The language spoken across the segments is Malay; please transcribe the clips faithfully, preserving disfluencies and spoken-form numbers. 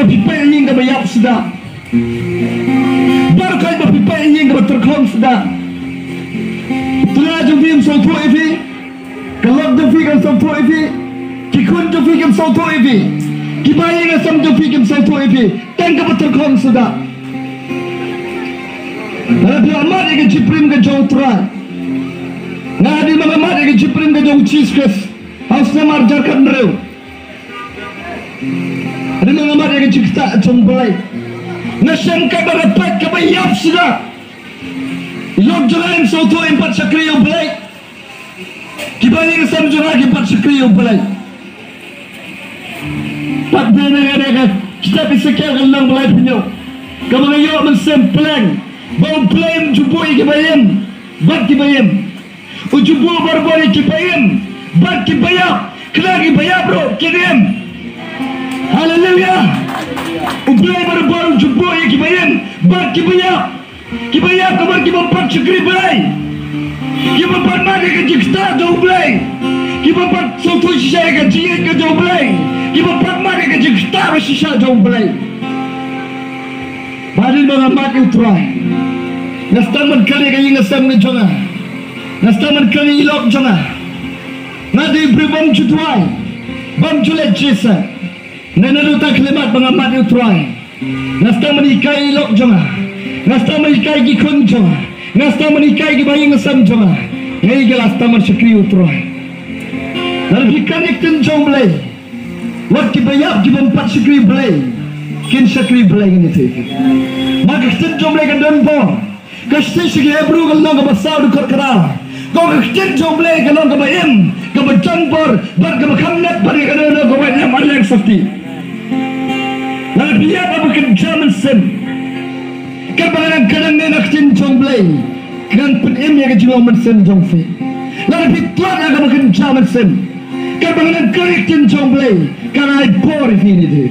pipai anjing ka bayap sudah. Bar kai ba pipai anjing ka terkom sudah. Tuna jom film sautu ifi. Kalok jom film sautu ifi. Kikun jom film sautu ifi. Kibayi nga sam jom film sautu ifi. Tang ka terkom sudah. Nabi amat ke jiprim ke jauh terai. Nabi amat ke jiprim ke jauh ciskes. Haus nama jarkan mereu. Ada mengamat yang cipta jomblay. Nasam ka barapat ka bayap sudah. Log jalan sautu empat sakri jomblay. Kibali kesam jalan empat sakri jomblay. Tak benar ada kita bisa kaya gelang belai punya. Kamu ngayo mensemplang. Bau plan jubo ikibayam. Bat kibayam. Ujubo barbor ikibayam. Bat kibayam. Kena kibayam bro. Kirim. Haleluya. Ublay barbor jubo ikibayam. Bat kibayam. Kibayam kabar kibampat syukri belai. Kibampat mari ke jiksta jauh belai. Kibampat sotu sisa ke jiyek ke jauh belai. Kibampat mari ke jiksta sisa jauh belai. Badil mga mati utray. Nastaman kali kayo ngasam ni Jonga. Nastaman kali ilok Jonga. Nadi bribam jutway. Bam julet jisa. Nenaruta kalimat mga mati utray. Nastaman ikay ilok Jonga. Nastaman ikay gikun Jonga. Nastaman ikay gibayang ngasam Jonga. Ngayon galastaman syukri utray. Nalbikan iktin Jong belay. Wag kibayap gibampat syukri belay. Kin syukri belay ini tiga. Maka kita jomble kan dan bon. Kasi sige ebru kalau nggak besar di korkara. Kau kita jomble kalau nggak bayam, nggak bercampur, bar nggak berkamnet, bar nggak ada nggak bayam ada yang sakti. Lalu biar apa kerja mensen. Kebanyakan kadang nak kita jomble, kan penem yang kejual mensen jomfe. Lalu fitwat yang apa kerja mensen. Kebanyakan kali kita jomble, karena ibor ini deh.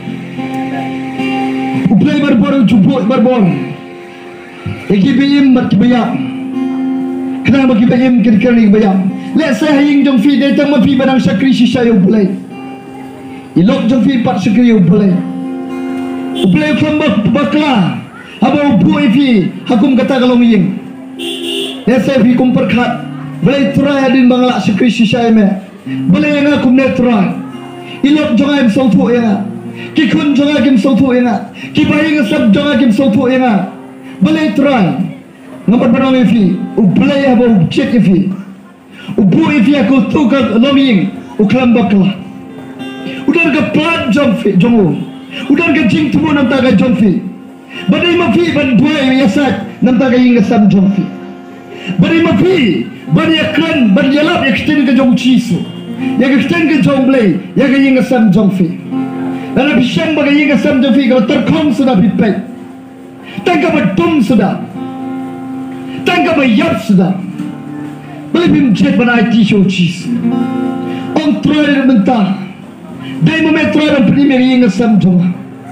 Uplay barbor jubuk barbor. Eki bim berkibayam. Kenapa kibayam kira-kira ni kibayam? Let saya haying jom fi datang mafi barang sakri sisa yang uplay. Ilok jom fi pat sakri yang uplay. Uplay kembak bakla. Aba ubu ifi hakum kata kalau miying. Let saya fi kumperkat. Belai turai adin bangalak sakri sisa yang me. Belai yang aku net turai. Ilok jangan sautu yang. Kikun jangan kim sautu yang. Kibayi ngasab jangan kim sautu yang. Belai try. Ngapat barang ifi. Ublay apa ubcek ifi. Ubu ifi aku tukar loming. Uklam bakla. Udah ke plat jomfi jongo. Udah ke jing tumu nam taga jomfi. Badai mafi ban dua yasak nam taga ingasam jomfi. Badai mafi ban yakran ban Ialap extend ke jong cisu. Yang extend ke jong blay. Yang ingasam jomfi. Dan abisang bagai ingasam jomfi kalau terkom sudah pipai. Tangkap betum sudah. Tangkap bayap sudah. Boleh bimjet pada I T show cheese. On trial mentah. Dari moment trial premier yang ngasam joma.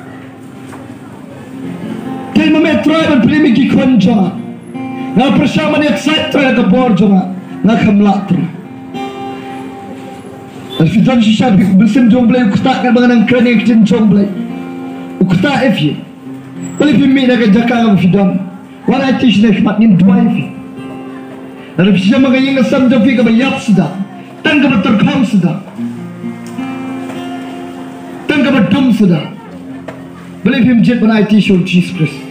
Dari moment trial premier kikon joma. Nga bersama ni excite trial ke bor joma. Nga kamlak tu. Alfidan sisa bersem jomblay ukutak kan bangan ang kening kecil jomblay. Ukutak efye. Boleh pimik nak jaga kamu fidam. Walau itu sudah makin dua ini. Lalu bisa mengaji ngasam jofi kebayap sudah. Tangkap terkam sudah. Tangkap dum sudah. Boleh pimik jet pada itu show Jesus Christ.